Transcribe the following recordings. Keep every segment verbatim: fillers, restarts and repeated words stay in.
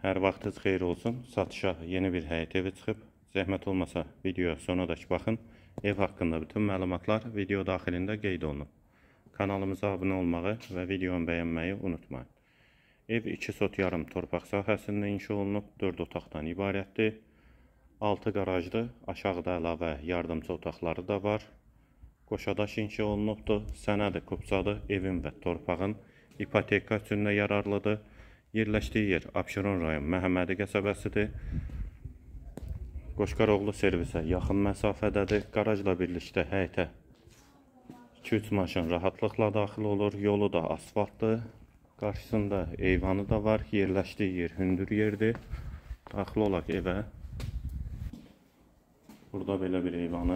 Hər vaxtınız xeyir olsun. Satışa yeni bir həyət evi çıxıb. Zəhmət olmasa videoya sonadək baxın. Ev haqqında bütün məlumatlar video daxilində qeyd olunub. Kanalımıza abunə olmağı və videonu bəyənməyi unutmayın. Ev iki sot yarım torpaq sahəsində inşa olunub. dörd otaqdan ibarətdir. altı qarajlı, aşağıda əlavə yardımçı otaqları da var. Qoşadaş inşa olunubdur. Sənədi kupçadır. Evin və torpağın ipoteka üçün də yararlıdır. Yerləşdiyi yer Abşeron rayon Məhəmmədi qəsəbəsidir. Qoşqaroğlu servisə yaxın məsafədədir. Qarajla birlikdə həyətə iki üç maşın rahatlıqla daxil olur. Yolu da asfaltdır. Qarşısında eyvanı da var. Yerləşdiyi yer hündür yerdir. Daxil olaq evə. Burada belə bir eyvanı.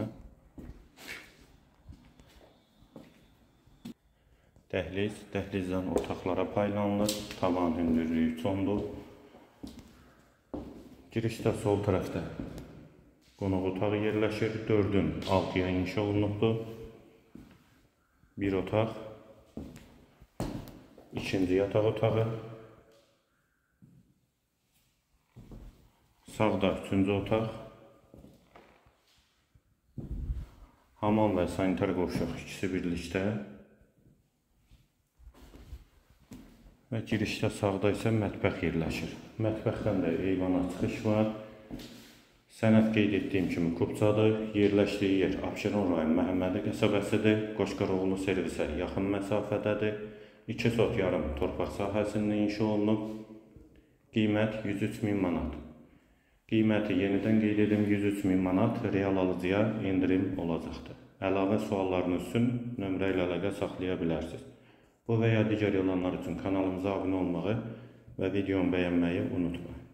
Dəhliz, dəhlizdən otaqlara paylanılır. Tavan hündürlüyü üç ondur. Girişdə sol tərəfdə qonaq otağı yerləşir. dördün altıya inşa olunubdur. Bir otaq. İkinci yataq otağı. Sağda üçüncü otaq. Hamam və sanitar qovşaq ikisi birlikdə. Və girişdə sağda isə mətbəx yerləşir. Mətbəxdən də eyvana çıxış var. Sənəd qeyd etdiyim kimi kupçadır. Yerləşdiyi yer Abşeron rayon Məhəmmədi qəsəbəsidir. Qoşqaroğlu servisə yaxın məsafədədir. iki sot yarım torpaq sahəsində inşa olunub. Qiymət yüz üç min manat. Qiyməti yenidən qeyd edim yüz üç min manat. Real alıcıya endirim olacaqdır. Əlavə suallarınız üçün nömrə ilə əlaqə saxlaya bilərsiniz. Bu və ya digər yalanlar üçün kanalımıza abunə olmağı və videonu bəyənməyi unutmayın.